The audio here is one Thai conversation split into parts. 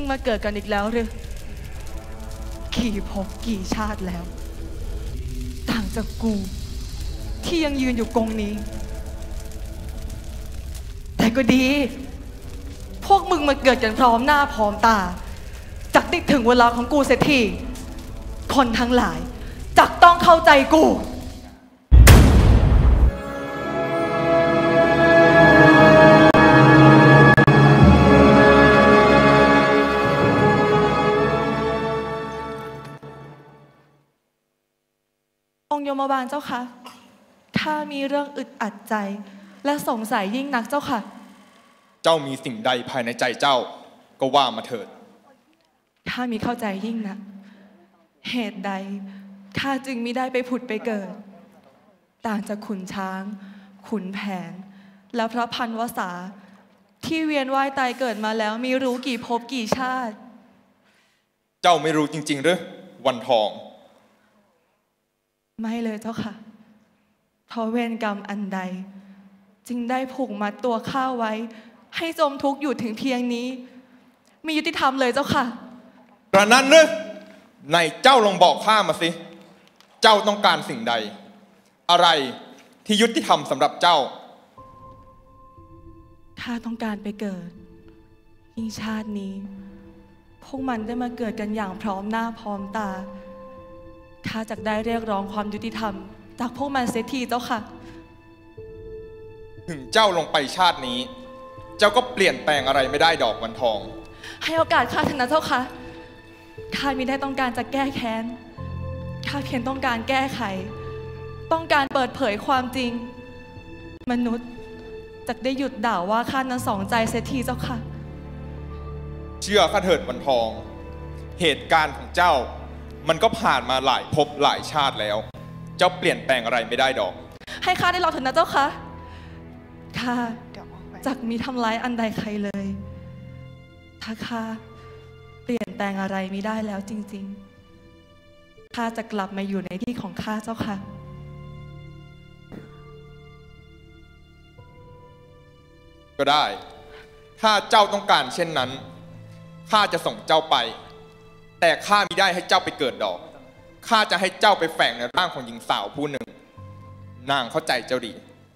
มาเกิดกันอีกแล้วหรือกี่ภพกี่ชาติแล้วต่างจากกูที่ยังยืนอยู่กรงนี้แต่ก็ดีพวกมึงมาเกิดกันพร้อมหน้าพร้อมตาจักได้ถึงเวลาของกูเสียทีคนทั้งหลายจักต้องเข้าใจกูองค์ยมบาลเจ้าค่ะข้ามีเรื่องอึดอัดใจและสงสัยยิ่งนักเจ้าค่ะเจ้ามีสิ่งใดภายในใจเจ้าก็ว่ามาเถิดข้ามีเข้าใจยิ่งนักเหตุใดข้าจึงมิได้ไปผุดไปเกิดต่างจากขุนช้างขุนแผนและพระพันวษาที่เวียนว่ายตายเกิดมาแล้วมีรู้กี่ภพกี่ชาติเจ้าไม่รู้จริงๆหรือวันทองไม่เลยเจ้าค่ะเพราะเวรกรรมอันใดจึงได้ผูกมัดตัวข้าไว้ให้จมทุกข์อยู่ถึงเพียงนี้มียุติธรรมเลยเจ้าค่ะกระนั้นหรือในเจ้าลองบอกข้ามาสิเจ้าต้องการสิ่งใดอะไรที่ยุติธรรมสำหรับเจ้าข้าต้องการไปเกิดยิ่งชาตินี้พวกมันได้มาเกิดกันอย่างพร้อมหน้าพร้อมตาข้าจักได้เรียกร้องความยุติธรรมจากพวกมันเสียทีเจ้าค่ะถึงเจ้าลงไปชาตินี้เจ้าก็เปลี่ยนแปลงอะไรไม่ได้ดอกวันทองให้โอกาสข้าเถอะนะเจ้าค่ะข้ามิได้ต้องการจะแก้แค้นข้าเพียงต้องการแก้ไขต้องการเปิดเผยความจริงมนุษย์จักได้หยุดด่าว่าข้านั้นสองใจเสียทีเจ้าค่ะเชื่อข้าเถิดวันทองเหตุการณ์ของเจ้ามันก็ผ่านมาหลายภพหลายชาติแล้วเจ้าเปลี่ยนแปลงอะไรไม่ได้ดอกให้ข้าได้รอเถอะนะเจ้าค่ะข้าจักมีทำร้ายอันใดใครเลยถ้าข้าเปลี่ยนแปลงอะไรไม่ได้แล้วจริงๆข้าจะกลับมาอยู่ในที่ของข้าเจ้าค่ะก็ได้ถ้าเจ้าต้องการเช่นนั้นข้าจะส่งเจ้าไปแต่ข้ามิได้ให้เจ้าไปเกิดดอกข้าจะให้เจ้าไปแฝงในร่างของหญิงสาวผู้หนึ่งนางเข้าใจเจ้าดี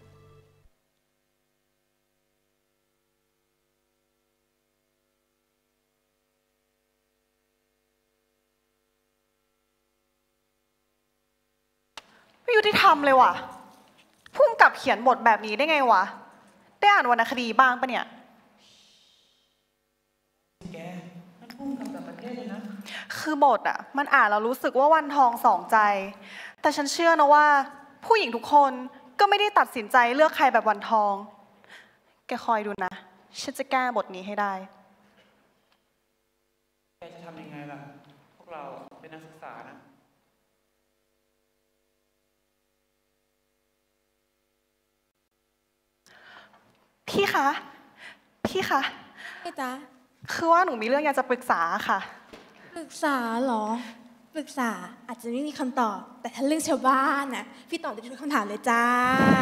ไม่ยุติธรรมเลยว่ะพุ่มกับเขียนบทแบบนี้ได้ไงวะได้อ่านวรรณคดีบ้างปะเนี่ยแกมันพุ่มกับแบบประเทศเลยนะคือบทอ่ะมันอ่านแล้วรู้สึกว่าวันทองสองใจแต่ฉันเชื่อนะว่าผู้หญิงทุกคนก็ไม่ได้ตัดสินใจเลือกใครแบบวันทองแกคอยดูนะฉันจะแก้บทนี้ให้ได้แกจะทำยังไงล่ะพวกเราเป็นนักศึกษานะพี่คะไอ้จ๊ะคือว่าหนูมีเรื่องอยากจะปรึกษาค่ะปรึกษาเหรอปรึกษาอาจจะไม่มีคำตอบแต่ถ้าเรื่องชาวบ้านน่ะพี่ตอบได้ทุกคำถามเลยจ้า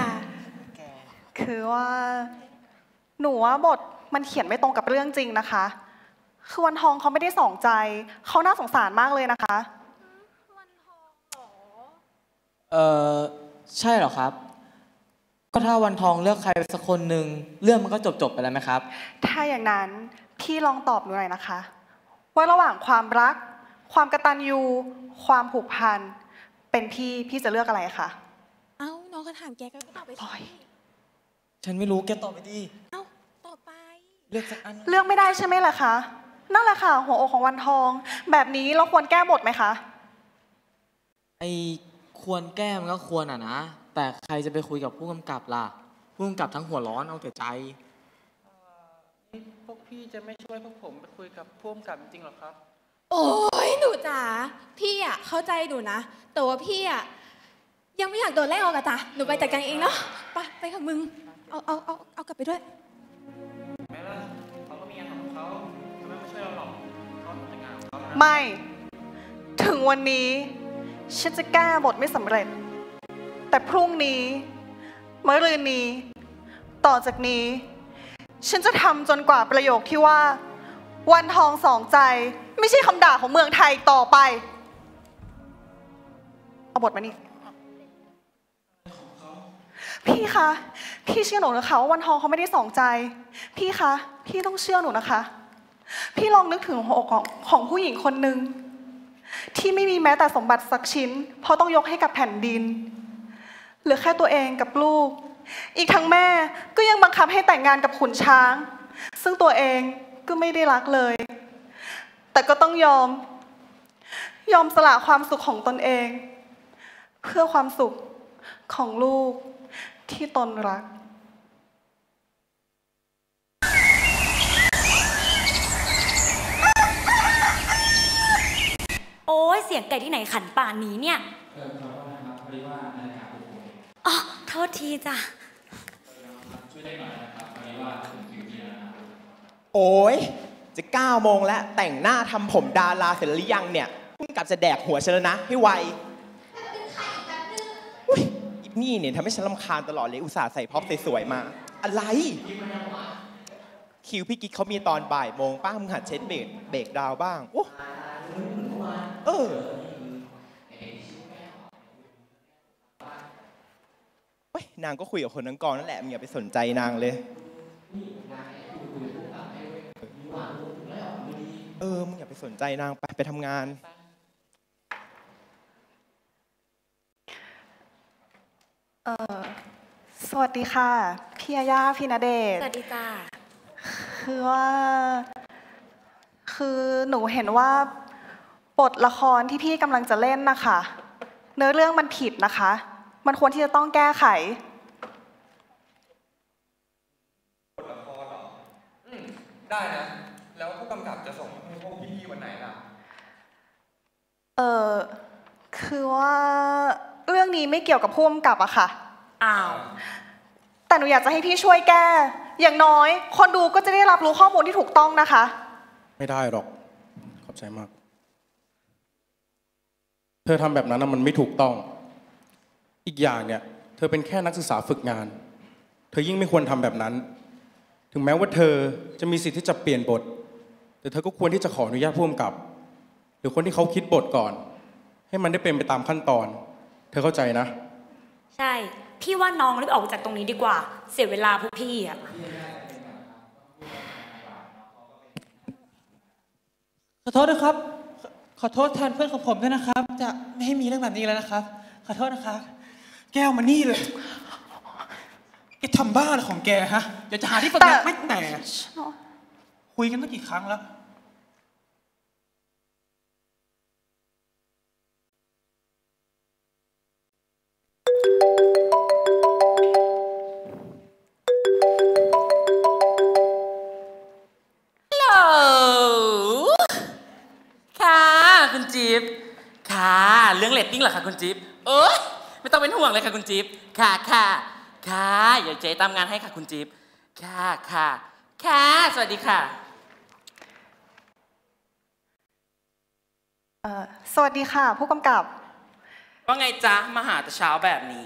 คือว่าหนูว่าบทมันเขียนไม่ตรงกับเรื่องจริงนะคะคือวันทองเขาไม่ได้สองใจเขาน่าสงสารมากเลยนะคะวันทองเหรอใช่เหรอครับก็ถ้าวันทองเลือกใครสักคนหนึ่งเรื่องมันก็จบไปแล้วไหมครับถ้าอย่างนั้นพี่ลองตอบหนูหน่อยนะคะว่าระหว่างความรักความกตัญญูความผูกพันเป็นพี่จะเลือกอะไรคะเอ้าน้องก็ถามแกก็ตอบไปสิฉันไม่รู้แกตอบไปดิเอ้าตอบไปเลือกสักอันเลือกไม่ได้ใช่ไหมล่ะคะนั่นแหละค่ะหัวอกของวันทองแบบนี้เราควรแก้บทไหมคะควรแก้มันก็ควรอ่ะนะแต่ใครจะไปคุยกับผู้กำกับล่ะผู้กำกับทั้งหัวร้อนเอาแต่ใจนี่พวกพี่จะไม่ช่วยพวกผมไปคุยกับผู้กำกับจริงหรอครับโอ้ยหนูจ๋าพี่อ่ะเข้าใจหนูนะแต่ว่าพี่อ่ะยังไม่อยากโดนไล่ออกอะจ้ะหนูไปจัดการเองเนาะไปกับมึงเอากลับไปด้วยแม้ว่าเขาก็มีงานของเขาไม่ช่วยเราหรอกเขาทำงานของเขาไม่ถึงวันนี้ฉันจะแก้บทไม่สำเร็จแต่พรุ่งนี้มะรืนนี้ต่อจากนี้ฉันจะทำจนกว่าประโยคที่ว่าวันทองสองใจไม่ใช่คำด่าของเมืองไทยต่อไปเอาบทมานี่พี่คะพี่เชื่อหนูนะคะว่าวันทองเขาไม่ได้สองใจพี่คะพี่ต้องเชื่อหนูนะคะพี่ลองนึกถึงหัวอกของผู้หญิงคนหนึ่งที่ไม่มีแม้แต่สมบัติสักชิ้นเพราะต้องยกให้กับแผ่นดินเหลือแค่ตัวเองกับลูกอีกทั้งแม่ก็ยังบังคับให้แต่งงานกับขุนช้างซึ่งตัวเองก็ไม่ได้รักเลยแต่ก็ต้องยอมสละความสุขของตนเองเพื่อความสุขของลูกที่ตนรักโอ้ยเสียงไก่ที่ไหนขันป่านนี้เนี่ยอ๋อโทษทีจ้ะโอ้ยจะ9 โมงแล้วแต่งหน้าทำผมดาราเสร็จหรือยังเนี่ยพุ่งกลับจะแดกหัวฉันแล้วนะให้ไวอุ้ยนี่เนี่ยทำให้ฉันรำคาญตลอดเลยอุตส่าห์ใส่พ็อปสวยๆมาอะไรคิวพี่กิ๊กเขามีตอนบ่ายโมงป้ามึงหัดเช็ดเบรกดาวบ้างโอ้นางก็คุยกับคนทั้งกองนั่นแหละมึงอย่าไปสนใจนางเลยมึงอย่าไปสนใจนางไปทำงานสวัสดีค่ะพี่ยาย่าพี่ณเดชน์สวัสดีจ้าคือหนูเห็นว่าบทละครที่พี่กำลังจะเล่นนะคะเนื้อเรื่องมันผิดนะคะมันควรที่จะต้องแก้ไขบทละครเหรอได้นะแล้วผู้กำกับจะส่งให้พวกพี่วันไหนล่ะคือว่าเรื่องนี้ไม่เกี่ยวกับผู้กำกับอะค่ะอ้าวแต่หนูอยากจะให้พี่ช่วยแก้อย่างน้อยคนดูก็จะได้รับรู้ข้อมูลที่ถูกต้องนะคะไม่ได้หรอกขอบใจมากเธอทำแบบนั้นมันไม่ถูกต้องอีกอย่างเนี่ยเธอเป็นแค่นักศึกษาฝึกงานเธอยิ่งไม่ควรทำแบบนั้นถึงแม้ว่าเธอจะมีสิทธิ์ที่จะเปลี่ยนบทแต่เธอก็ควรที่จะขออนุญาตผู้กำกับหรือคนที่เขาคิดบทก่อนให้มันได้เป็นไปตามขั้นตอนเธอเข้าใจนะใช่พี่ว่าน้องรีบออกจากตรงนี้ดีกว่าเสียเวลาพวกพี่อะขอโทษนะครับขอโทษแทนเพื่อนของผมด้วยนะครับจะไม่ให้มีเรื่องแบบนี้แล้วนะครับขอโทษนะครับแก้วมานี่เลยแกทำบ้าอะไรของแกฮะเดี๋ยวจะหาที่ประกันไม่แต่คุยกันตั้งกี่ครั้งแล้วคุณจิ๊บค่ะเรื่องเรตติ้งเหรอคะคุณจิ๊บไม่ต้องเป็นห่วงเลยค่ะคุณจิ๊บค่ะอย่าเจ๊ตามงานให้ค่ะคุณจิ๊บค่ะสวัสดีค่ะสวัสดีค่ะผู้กำกับว่าไงจ๊ะมาหาแต่เช้าแบบนี้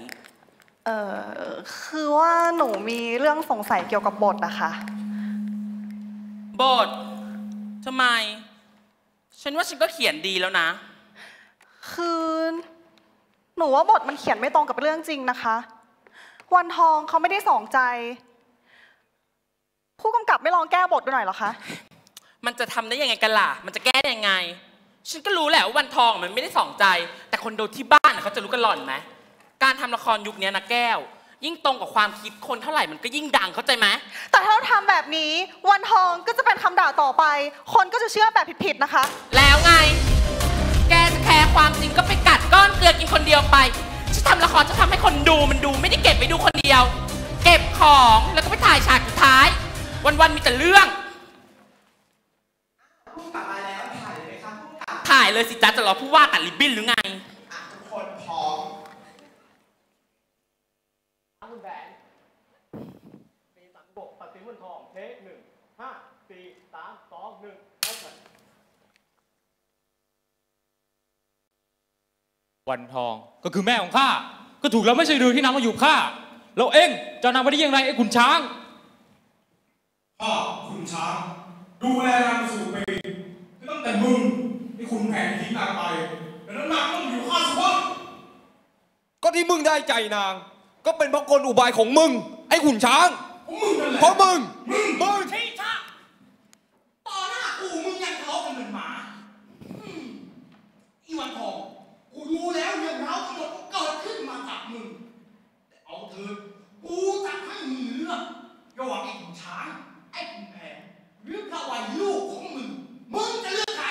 คือว่าหนูมีเรื่องสงสัยเกี่ยวกับบทนะคะบททำไมฉันว่าฉันก็เขียนดีแล้วนะคือหนูว่าบทมันเขียนไม่ตรงกับเรื่องจริงนะคะวันทองเขาไม่ได้สองใจผู้กำกับไม่ลองแก้บทดูหน่อยหรอคะมันจะทำได้ยังไงกันล่ะมันจะแก้ได้ยังไงฉันก็รู้แหละว่าวันทองมันไม่ได้สองใจแต่คนดูที่บ้านเขาจะรู้กันหล่อนไหมการทำละครยุคนี้นะแก้วยิ่งตรงกับความคิดคนเท่าไหร่มันก็ยิ่งดังเข้าใจไหมแต่ถ้าเราทำแบบนี้วันทองก็จะเป็นคำด่าต่อไปคนก็จะเชื่อแบบผิดๆนะคะแล้วไงแกจะแคร์ความจริงก็ไปกัดก้อนเกลือกินคนเดียวไปฉันทำละครจะทำให้คนดูมันดูไม่ได้เก็บไปดูคนเดียวเก็บของแล้วก็ไปถ่ายฉากสุดท้ายวันๆมีแต่เรื่องถ่ายเลยสิจ๊ะจะรอผู้ว่าตัดริบบิ้นหรือไงทุกคนพร้อมคุณแบนปีสันบกตัดสินวันทองเทค1 5 4 3 2 1แอคชั่นวันทองก็คือแม่ของข้าก็ถูกแล้วไม่ใช่หรือที่นำมาอยู่ข้าแล้วเอ็งจะนำมาได้ยังไงไอ้ขุนช้างข้าขุนช้างดูแลนางสู่ปีตั้งแต่มึงไอ้ขุนแผนทิ้งนางไปแล้วนางต้องอยู่ข้าสุวรรณก็ที่มึงได้ใจนาง ก็เป็นเพราะกลอุบายของมึง ไอ้ขุนช้างเพราะมึงชี้ช้าต่อหน้ากูมึงยังทะเลาะกันเหมือนหมาอีวันทองกูดูแล้วเรื่องราวทั้งหมดก็เกิดขึ้นมาจากมึงแต่เอาเถิดกูจะให้มึงเลือกระหว่างไอ้ขุนช้างไอ้ขุนแผนหรือพระวัยลูกของมึงจะเลือกใคร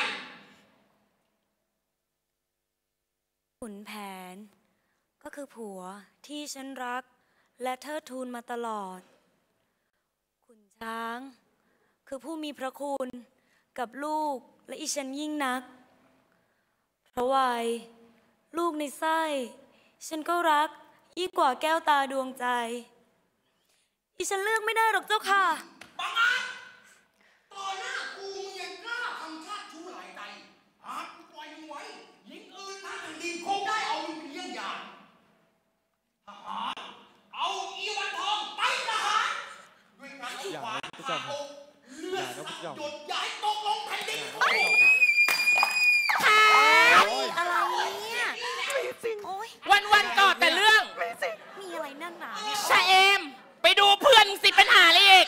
ขุนแผนก็คือผัวที่ฉันรักและเทิดทูนมาตลอดขุนช้างคือผู้มีพระคุณกับลูกและอีฉันยิ่งนักพระวัยลูกในไส้ฉันก็รักยิ่งกว่าแก้วตาดวงใจอีฉันเลือกไม่ได้หรอกเจ้าค่ะบังอาจต่อหน้ากูมึงยังกล้าทำชาติชู้หลายใจหากกูปล่อยมึงไว้หญิงอื่นทางแผ่นดินคงได้เอามึงเป็นเยี่ยงอย่างทหารเอาอีวันทองไปทหารด้วยการเอาขวานผ่าอกเลือดสักหยดย้ายตกลงแผ่นดินอะไรเนี่ยวันก่อนแต่เรื่องมีอะไรนั่นหนาเนี่ยชาเอมไปดูเพื่อนสิเป็นหาเลยอีก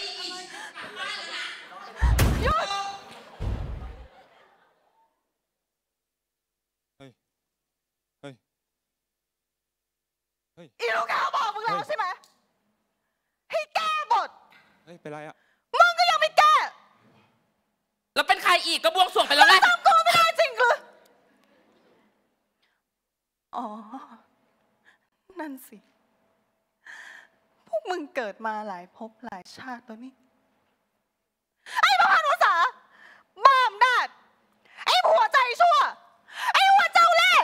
อีลูกแก้วบอกมึงแล้วใช่ไหมให้แก้บทเป็นไรอะมึงก็ยังไม่แก้แล้วเป็นใครอีกก็บวงสรวงไปแล้วแหละจำกูไม่ได้จริงคืออ๋อนั่นสิพวกมึงเกิดมาหลายภพหลายชาติแล้วนี่ไอ้ประพันธ์วสาบ้าอำนาจไอ้ผัวใจชั่วไอ้หัวเจ้าเล่ห์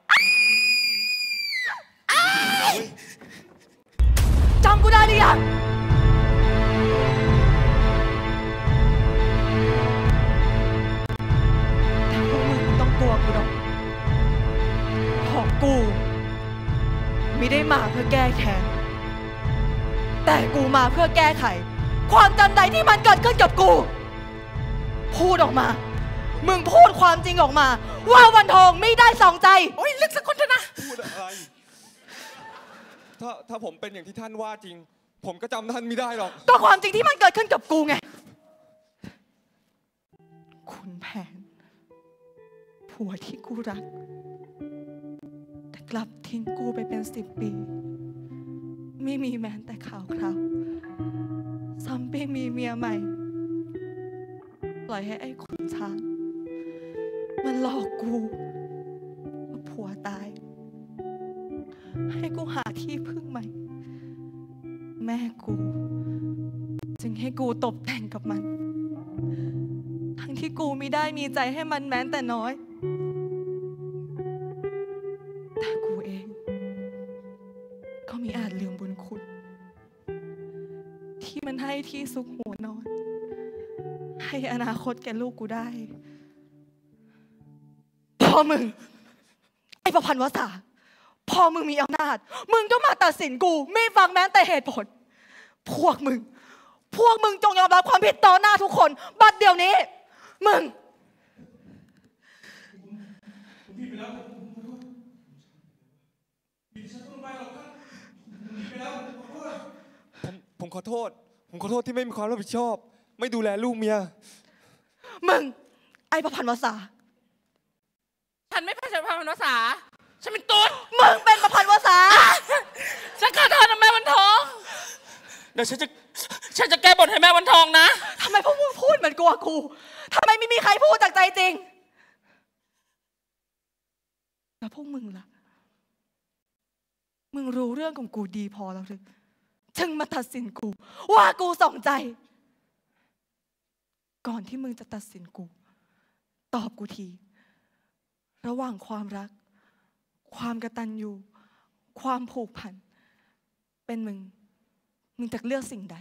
จำกูได้หรือยังแต่พวกมึงต้องกลัวกูหรอกของกูไม่ได้มาเพื่อแก้แค้นแต่กูมาเพื่อแก้ไขความจำใดที่มันเกิดขึ้นกับกูพูดออกมามึงพูดความจริงออกมาว่าวันทองไม่ได้สองใจโอ้ยลึกสักคนเถอะนะพูดอะไรถ้าผมเป็นอย่างที่ท่านว่าจริงผมก็จำท่านไม่ได้หรอกก็ความจริงที่มันเกิดขึ้นกับกูไงขุนแผนผัวที่กูรักแต่กลับทิ้งกูไปเป็น10 ปีไม่มีแม้แต่ข่าวคราวซ้ำไปมีเมียใหม่ปล่อยให้ไอ้ขุนช้างมันหลอกกูว่าผัวตายให้กูหาที่พึ่งใหม่แม่กูจึงให้กูตบแต่งกับมันทั้งที่กูไม่ได้มีใจให้มันแม้แต่น้อยแต่กูเองก็มิอาจลืมบุญคุณที่มันให้ที่ซุกหัวนอนให้อนาคตแก่ลูกกูได้พ่อมึงไอ้ประพันธ์วสาพอมึงมีอำนาจมึงก็มาตัดสินกูไม่ฟังแม้แต่เหตุผลพวกมึงจงยอมรับความผิดต่อหน้าทุกคนบัดเดี๋ยวนี้มึงผมขอโทษที่ไม่มีความรับผิดชอบไม่ดูแลลูกเมียมึงไอ้ประพันธ์วสาฉันไม่เป็นประพันธ์วสาฉันเป็นตุ๊ดมึงเป็นประพันธ์วสาฉันขอโทษนะแม่วันทองเดี๋ยวฉันจะแก้บทให้แม่วันทองนะทำไมพวกมึงพูดเหมือนกลัวกูทำไมไม่มีใครพูดจากใจจริงแล้วพวกมึงล่ะมึงรู้เรื่องของกูดีพอแล้วหรือจึงมาตัดสินกูว่ากูสองใจก่อนที่มึงจะตัดสินกูตอบกูทีระหว่างความรักความกตัญญูความผูกพันเป็นมึงจะเลือกสิ่งใด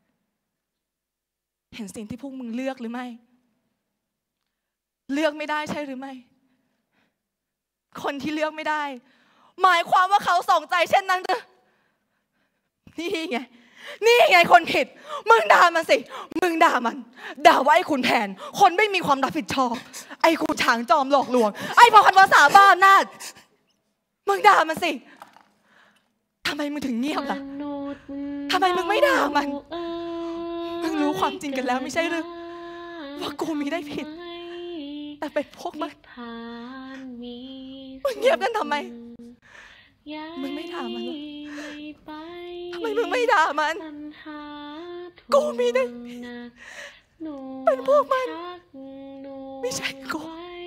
เห็นสิ่งที่พวกมึงเลือกหรือไม่เลือกไม่ได้ใช่หรือไม่คนที่เลือกไม่ได้หมายความว่าเขาสองใจเช่นนั้นหรือนี่ไงนี่ไงคนผิดมึงด่ามันสิมึงด่ามันด่าว่าไอ้ขุนแผนคนไม่มีความรับผิดชอบไอ้ขุนช้างจอมหลอกลวงไอ้พอคันวาสาบ้าอำนาจมึงด่ามันสิทำไมมึงถึงเงียบล่ะทำไมมึงไม่ด่ามันมึงรู้ความจริงกันแล้วไม่ใช่หรือว่ากูมีได้ผิดแต่เป็นพวกมันมึงเงียบกันทำไมมึงไม่ด่ามันทำไมมึงไม่ด่ามันกูมีได้ผิดเป็นพวกมันไม่ใช่กู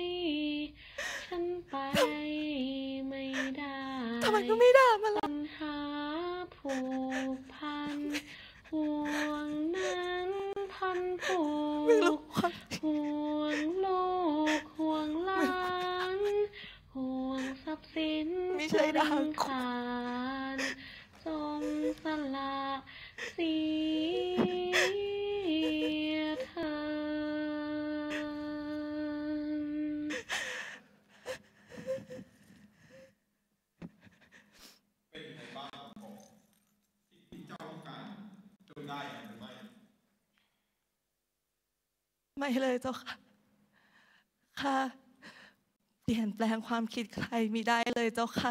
ทำไมมึงไม่ด่ามันล่ะผูกพันห่วงนั้นพันผูกห่วงลูกห่วงหลานห่วงทรัพย์สินไม่ใช่ด่ากูจงสละเสียเธอไม่เลยเจ้าค่ะข้าเปลี่ยนแปลงความคิดใครมิได้เลยเจ้าค่ะ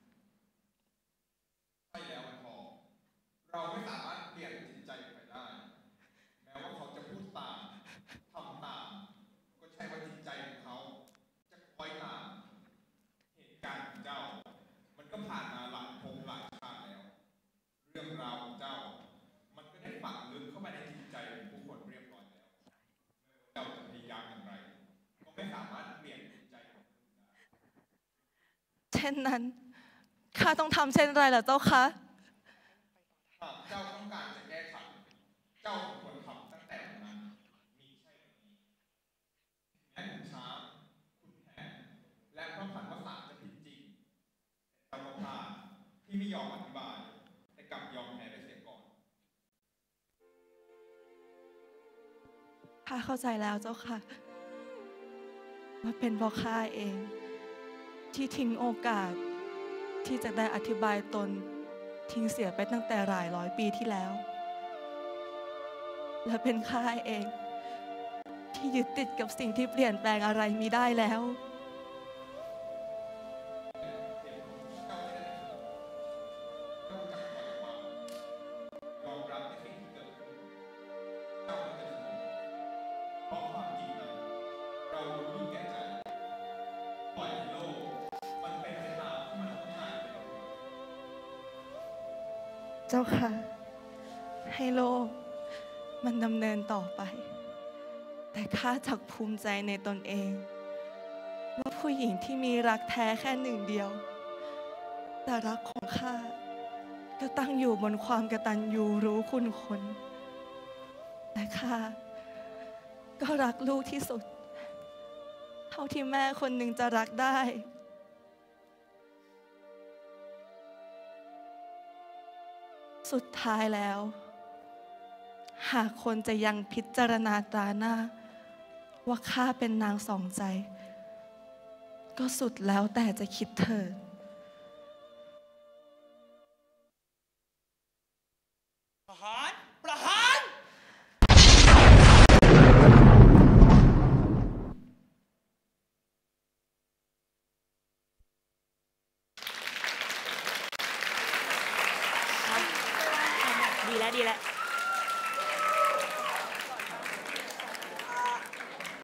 ใช่แล้วมันพอเราไม่สามารถเปลี่ยนจิตใจใครได้แม้ว่าเขาจะพูดตามทำตามก็ใช่ว่าจิตใจของเขาจะคอยตามเหตุการณ์ของเจ้ามันก็ผ่านมาหลายภพหลายชาติแล้วเรื่องราวของเจ้ามันก็ได้ฝังลึกเข้าไปในจิตใจของผู้คนเรียบร้อยแล้วเจ้าจะพยายามอย่างไรก็ไม่สามารถเปลี่ยนจิตใจของคุณได้เช่นนั้นข้าต้องทำเช่นไรล่ะเจ้าคะหากเจ้าต้องการจะแก้ไขเจ้าควรทำตั้งแต่วันนั้นมีใช่ไหมแม้ขุนช้างขุนแผนและพระขันวสาจะผิดจริงแต่เจ้าก็พลาดที่ไม่ยอมอธิบายแต่กลับยอมแพ้ไปเสียก่อนข้าเข้าใจแล้วเจ้าค่ะว่าเป็นเพราะข้าเองที่ทิ้งโอกาสที่จะได้อธิบายตนทิ้งเสียไปตั้งแต่หลายร้อยปีที่แล้วและเป็นข้าเองที่ยึดติดกับสิ่งที่เปลี่ยนแปลงอะไรมิได้แล้วเจ้าค่ะให้โลกมันดำเนินต่อไปแต่ข้าจักภูมิใจในตนเองว่าผู้หญิงที่มีรักแท้แค่หนึ่งเดียวแต่รักของข้าก็ตั้งอยู่บนความกตัญญูรู้คุณคนและข้าก็รักลูกที่สุดเท่าที่แม่คนหนึ่งจะรักได้สุดท้ายแล้วหากคนจะยังพิจารณาตราหน้าว่าข้าเป็นนางสองใจก็สุดแล้วแต่จะคิดเถิดประหารประหารดีแล้ว